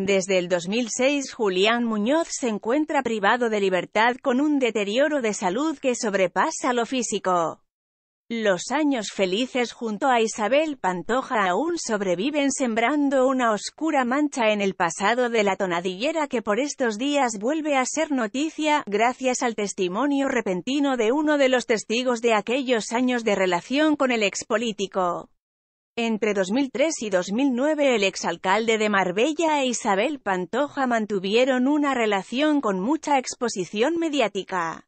Desde el 2006 Julián Muñoz se encuentra privado de libertad con un deterioro de salud que sobrepasa lo físico. Los años felices junto a Isabel Pantoja aún sobreviven, sembrando una oscura mancha en el pasado de la tonadillera que por estos días vuelve a ser noticia, gracias al testimonio repentino de uno de los testigos de aquellos años de relación con el expolítico. Entre 2003 y 2009 el exalcalde de Marbella e Isabel Pantoja mantuvieron una relación con mucha exposición mediática.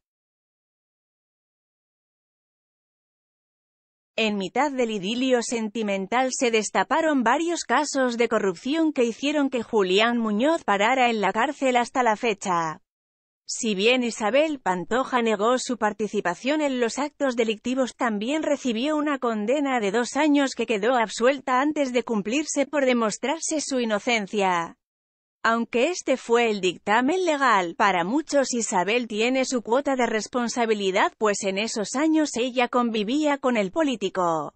En mitad del idilio sentimental se destaparon varios casos de corrupción que hicieron que Julián Muñoz parara en la cárcel hasta la fecha. Si bien Isabel Pantoja negó su participación en los actos delictivos, también recibió una condena de 2 años que quedó absuelta antes de cumplirse por demostrarse su inocencia. Aunque este fue el dictamen legal, para muchos Isabel tiene su cuota de responsabilidad, pues en esos años ella convivía con el político.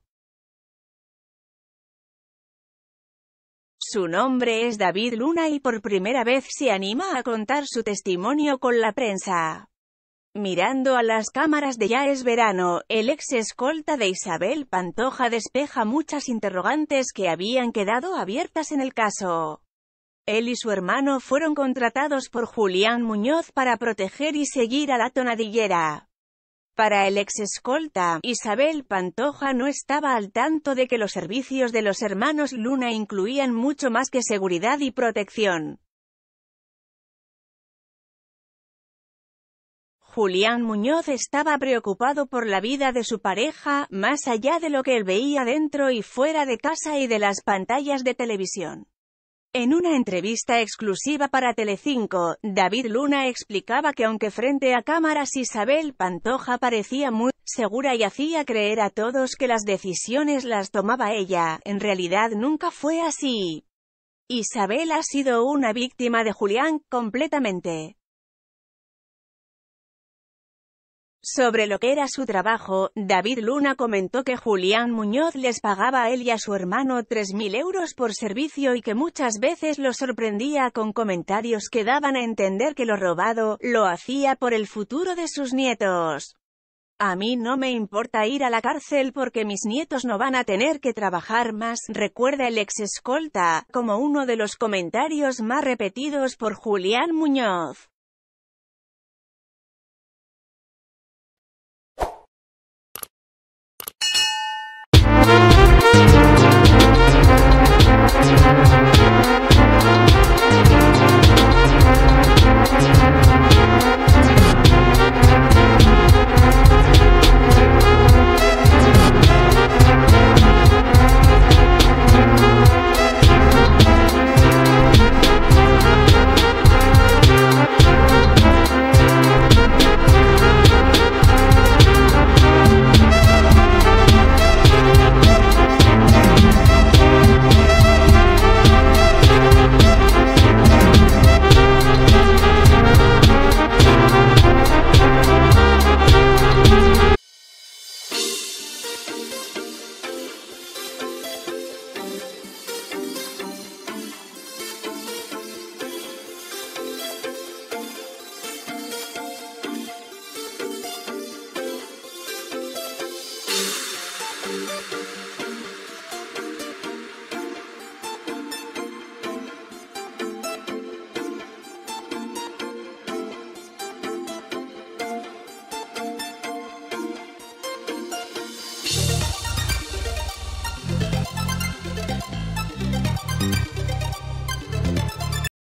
Su nombre es David Luna y por primera vez se anima a contar su testimonio con la prensa. Mirando a las cámaras de Ya es verano, el ex escolta de Isabel Pantoja despeja muchas interrogantes que habían quedado abiertas en el caso. Él y su hermano fueron contratados por Julián Muñoz para proteger y seguir a la tonadillera. Para el ex escolta, Isabel Pantoja no estaba al tanto de que los servicios de los hermanos Luna incluían mucho más que seguridad y protección. Julián Muñoz estaba preocupado por la vida de su pareja, más allá de lo que él veía dentro y fuera de casa y de las pantallas de televisión. En una entrevista exclusiva para Telecinco, David Luna explicaba que aunque frente a cámaras Isabel Pantoja parecía muy segura y hacía creer a todos que las decisiones las tomaba ella, en realidad nunca fue así. Isabel ha sido una víctima de Julián, completamente. Sobre lo que era su trabajo, David Luna comentó que Julián Muñoz les pagaba a él y a su hermano 3.000 euros por servicio y que muchas veces lo sorprendía con comentarios que daban a entender que lo robado, lo hacía por el futuro de sus nietos. A mí no me importa ir a la cárcel porque mis nietos no van a tener que trabajar más, recuerda el ex escolta, como uno de los comentarios más repetidos por Julián Muñoz.